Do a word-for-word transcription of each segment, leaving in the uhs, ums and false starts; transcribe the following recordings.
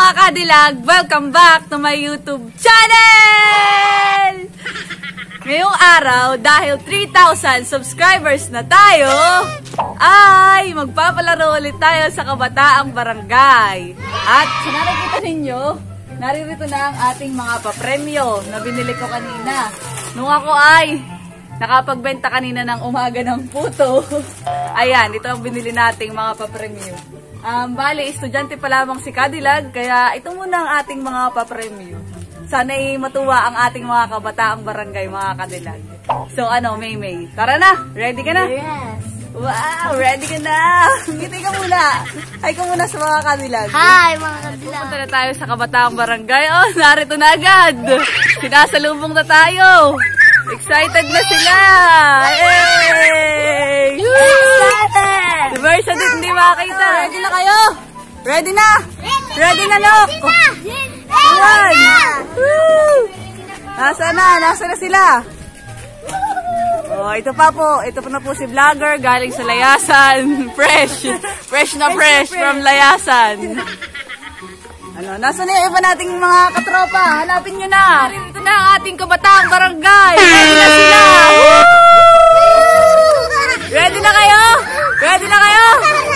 mga kadilag! Welcome back to my YouTube channel! Ngayong araw, dahil three thousand subscribers na tayo, ay magpapalaro ulit tayo sa Kabataang Barangay. At sa nakikita ninyo, naririto na ang ating mga papremyo na binili ko kanina. Nung ako ay nakapagbenta kanina ng umaga ng puto. Ayan, ito ang binili nating mga papremyo. Um, bali, estudyante pa lamang si Kadilag, kaya ito muna ang ating mga papremyo. Sana'y matuwa ang ating mga kabataang barangay, mga Kadilag. So ano, May May, tara na! Ready ka na? Yes! Wow! Ready ka na! Ngiti ka muna! Hi ka muna sa mga Kadilag. Hi, mga Kadilag! Punta na tayo sa kabataang barangay. Oh, narito na agad! Sinasalubong na tayo! Excited na sila! Hey! Excited! Si Versa din hindi makakita. Ready na kayo? Ready na? Ready na, no? Ayan! Woo! Nasa na? Nasa na sila? Oh, ito pa po. Ito pa na po si vlogger galing sa Layasan. Fresh. Fresh na fresh from Layasan. Ano, nasa na yung iba nating mga katropa? Hanapin nyo na. Ito na ang ating kabataang barangay. Ready na sila. Woo! Ready na kayo? Ready na kayo?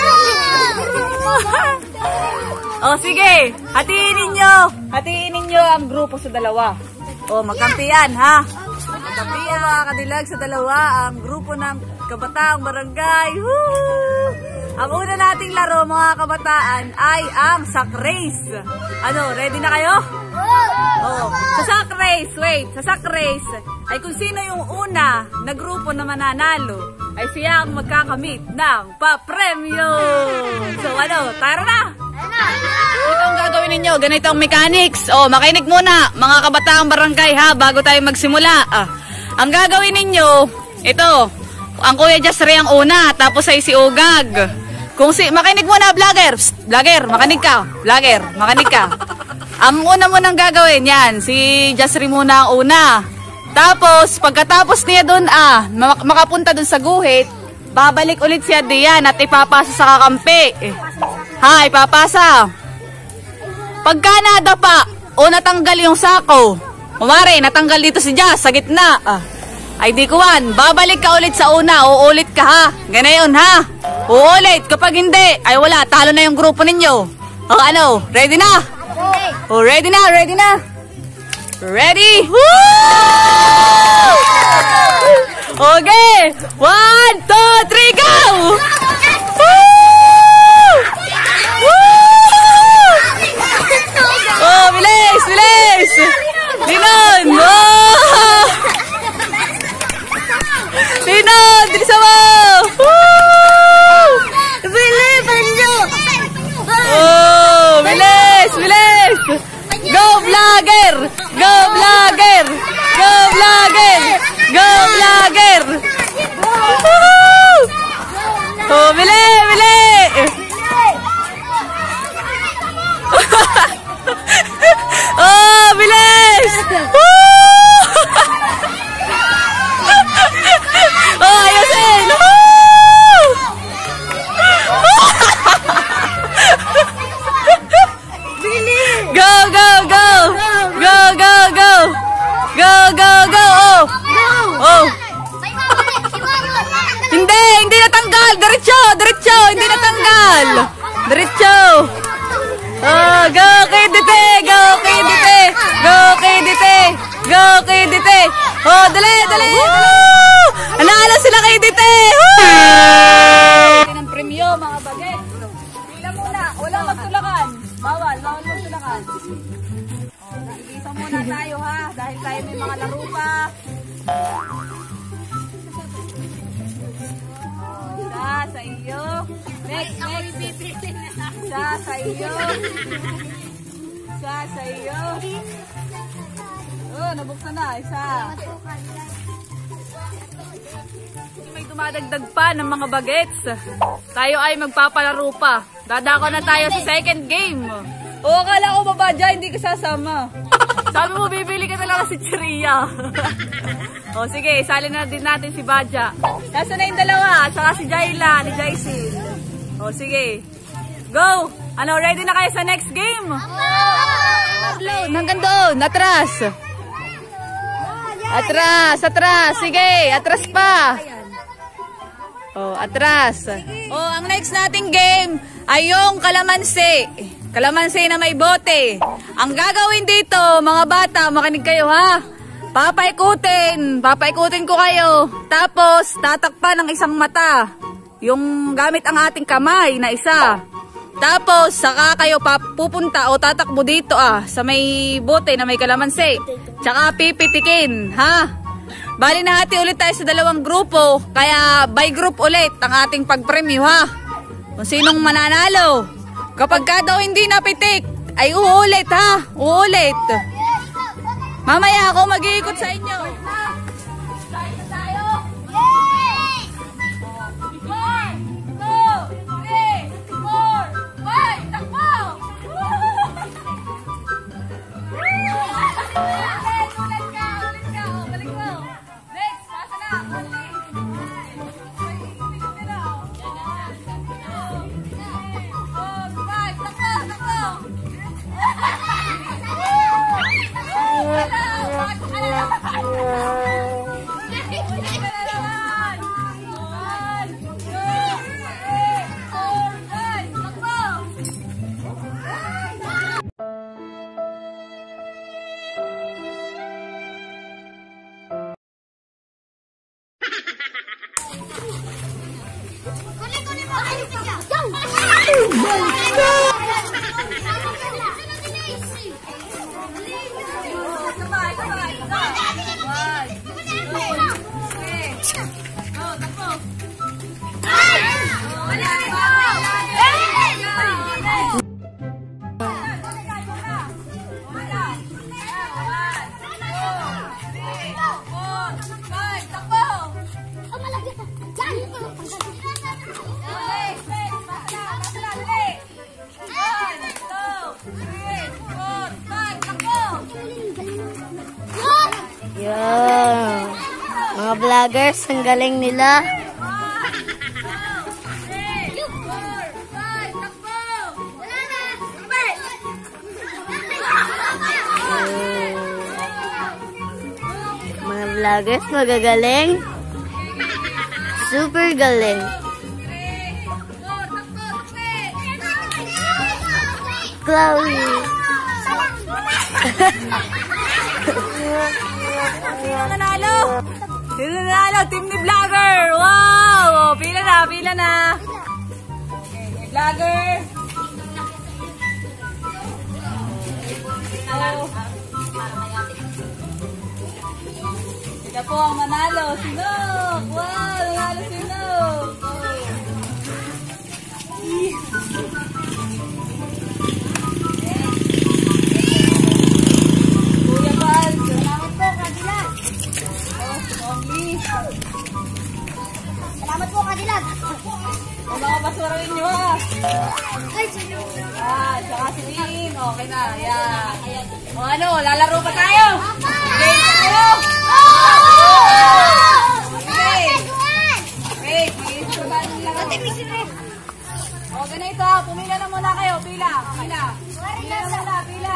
O, sige. Hatiin ninyo. Hatiin ninyo ang grupo sa dalawa. O, magkampiyan, ha? Magkampiyan, mga Kadilag, sa dalawa. Ang grupo ng kabataang barangay. Woo! Ang una nating laro, mga kabataan, ay ang sack race. Ano, ready na kayo? Oo. Sa sack race, wait. Sa sack race, ay kung sino yung una na grupo na mananalo, ay siya ang magkakamit ng papremyo. So ano, tara na! Ito ang gagawin ninyo, ganito ang mechanics. O, makinig muna, mga kabataang barangay, ha, bago tayo magsimula. Ah, ang gagawin ninyo, ito, ang Kuya Jasre ang una, tapos ay si Ugag. Kung si, makinig muna, vlogger, psst, vlogger, makinig ka, vlogger, makinig ka. Ang una mo nang gagawin, yan, si Jasre muna ang una. Tapos, pagkatapos niya dun, ah, mak makapunta dun sa guhit, babalik ulit siya diyan at ipapasa sa kakampi. Ha, ipapasa. Pagka nadapa o natanggal yung sako, umari, natanggal dito si Jas sa gitna. Ah, ay di kuwan, babalik ka ulit sa una, uulit ka ha. Ganayon ha. Uulit, kapag hindi, ay wala, talo na yung grupo ninyo. O ano, ready na? O ready na, ready na? Ready? Woo! Okay, one, two, three, go! Woo! Woo! Oh, bilis, bilis! Linon! Oh! Linon, bilisan mo! Woo! Bilisan nyo! Oh, bilis, bilis! Go vlogger! Go vlogger! Go vlogger! Go vlogger! Woo! Oh, bili, bili! Oh, bilis! Woo! Oh, ayusin! Woo! Go, go, go! Go, go, go! Go, go, go! Oh! Oh! Hindi! Hindi natanggal! Diretso! Diretso! Hindi natanggal! Diretso! Oh! Go kay Dite! Go kay Dite! Go kay Dite! Go kay Dite! Oh! Dali! Dali! Woo! Nanalo sila kay Dite! Woo! Ng premyo, mga baget! Pila muna! Walang magtulakan! Bawal! Bawal magtulakan! Isa muna tayo ha, dahil tayo may mga laro pa. Isa sa iyo. Next, next. Isa sa iyo. Isa sa iyo. Oh, nabuksan na. Isa. May dumadagdag pa ng mga bagets. Tayo ay magpapalaro pa. Dadako na tayo sa second game. O, akala ko babadya, hindi ka sasama. Sabi mo, bibili ka na lang si Chiria. O, sige, isali na din natin si Badja. Nasa na yung dalawa, at saka si Jayla, ni Jaycil. O, sige. Go! Ano, ready na kayo sa next game? Down, hanggang doon. Atras. Atras, atras. Sige, atras pa. Oh, atras. Oh, ang next nating game ay yung kalamansi. Kalamansi na may bote. Ang gagawin dito, mga bata, makinig kayo ha. Papaikutin. Papaikutin ko kayo. Tapos, tatakpan ng isang mata. Yung gamit ang ating kamay na isa. Tapos, saka kayo pupunta o tatakbo dito ah, sa may bote na may kalamansi. Tsaka pipitikin, ha? Bali na hati ulit tayo sa dalawang grupo. Kaya, by group ulit ang ating pagpremyo, ha? Kung sinong mananalo. Kapag ka daw hindi napitik, ay uulit, ha? Uulit. Mamaya ako mag-iikot sa inyo. Yeah. Mga vloggers, ang galing nila. Mga vloggers, magagaling. Super galing. Chloe. Sino nanalo? Sino nanalo? Team ni Vlogger! Wow! Oh, pila na, pila na. Okay, ni Vlogger. Oh. Sila po ang manalo. Sinok! Wow! Nanalo Sinok! Kuya Bal, salamat po, Kadilag. Oh, only. Salamat po, Kadilag. Ang mga basura ninyo ha. Ay, sa'yo. Ah, tsaka si Lynn. Okay na, yan. O ano, lalaro pa tayo? Okay, tayo. Okay. Wait, mag-iisip ba ng laro? O, ganito ha, pumila na muna kayo. Pila, pila. Pila na muna, pila.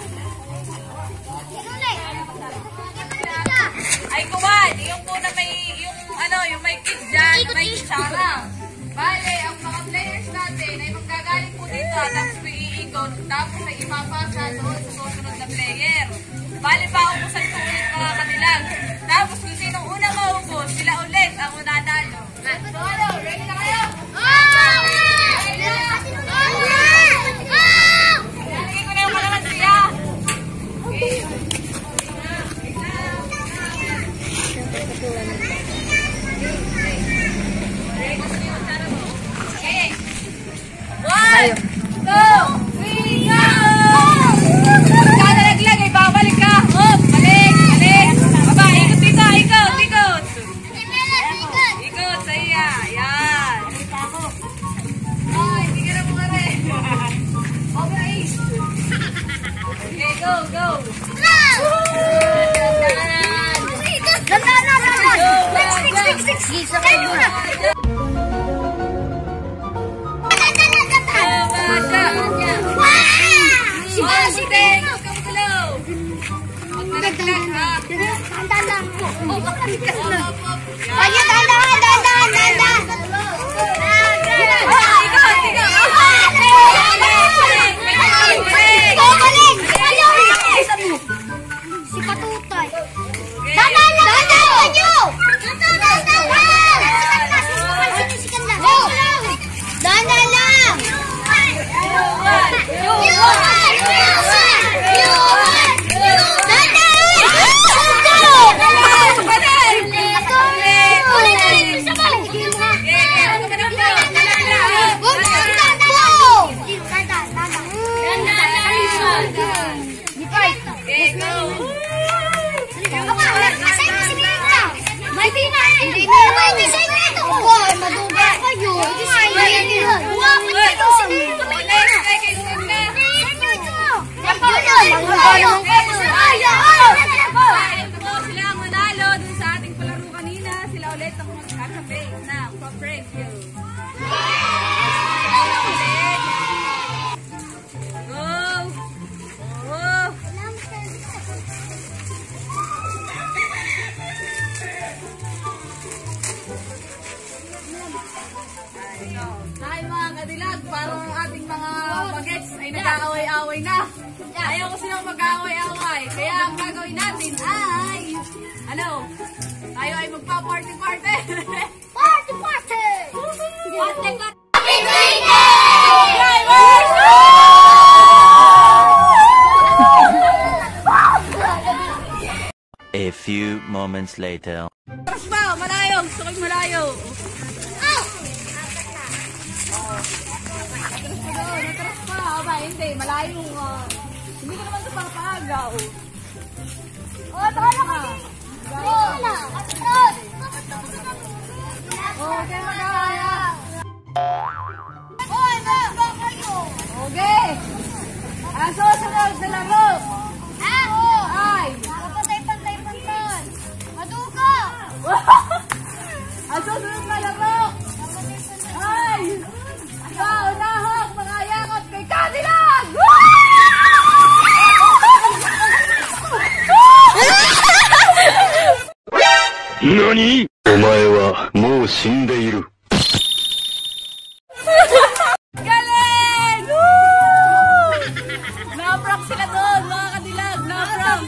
Ay, kuwan, yung po na may, yung ano, yung may kids dyan, may kutsara. Bale, ang mga players natin ay magkagaling po dito at tapos may iikot, tapos ay ipapasa doon sa susunod na player. Bale, paubusan po ulit mga Kadilag. Tapos kung sino unang maubos, sila ulit ang unanalo. So ano, ready na kayo? Lalagay ko na yung kalamansiya. Okay. One, two, three, go! Pagka nalaglag, ay babalik ka. Hop, balik, balik. Baba, ikot dito, ikot, ikot. Ikot sa iya. Ding! Huwag kang gulaw! Huwag na naglag, ha? Tanda lang po. Oh, bakit na? Kaya tanda, tanda, tanda. Ikaw, ikaw! Si Patutay. Tanda lang! Tanda lang nyo! Tanda lang! Sikat na! Tanda lang! Yuwan! Yuwan! Yuwan! Sila ang manalo dun sa ating palaro kanina. Sila ulit ako magkakape na pa-preview. Go! Go! Dahil mga kadilag, parang ang ating mga bagets ay nag-aaway-aaway na. Ayaw ko silang mag-aaway-aaway. Kaya ang gagawin natin ay, ano, tayo ay magpa-party-party. Party, party! Party, party! A few moments later. Taras ba? Malayo! Gusto ko'y malayo! Natras pa! Aba, hindi. Malayo nga. Hindi ka naman ito papagaw. O, taka na ka! Oo na! Atras! O, kaya magkakaya! Oy, ba kayo? Okay! Ang susunod na laro Ah! ay... Pantay, pantay, pantay! Maduga! Ang susunod na laro ay... Kaunahang mga yakap kay Kadilag! Nani? お前はもう死んでいる。 Galing! Woo! Na-prank sila doon, mga Kadilag! Na-prank!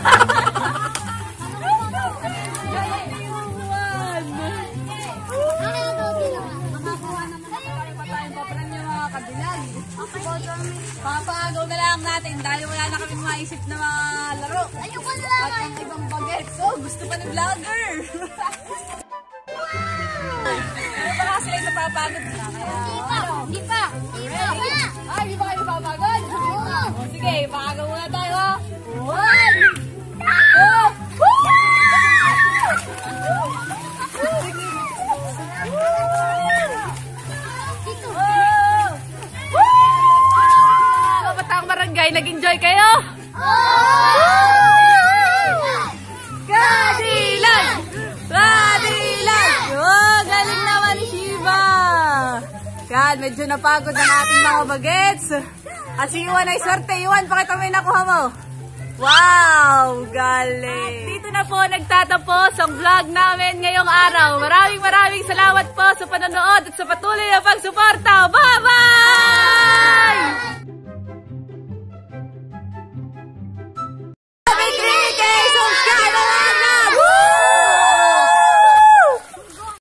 Galing naman! Pa tayong papran niyo, mga Kadilag. Papaagaw na lang natin dahil wala na kami maisip na mga laro. Ayoko na At lang! ang ibang bagets. Oh, gusto pa ni vlogger! Ano ba kasi sila napapagod na? Kaya, ano? Hindi pa! Hindi pa! Ay, di ba kayo napapagod? Oo! O, sige, paagaw muna tayo, ha? One! Two! Dito! Oh! Kabatang barangay, nag-enjoy kayo? Kadilag! Kadilag! Oh, galing naman ni Shiva! Yan, medyo napagod ang ating mga bagets. At si Iwan ay swerte. Iwan, pakita mo yung nakuha mo. Wow! Galing! At dito na po nagtatapos ang vlog namin ngayong araw. Maraming maraming salamat po sa panonood at sa patuloy na pagsuporta. Bye!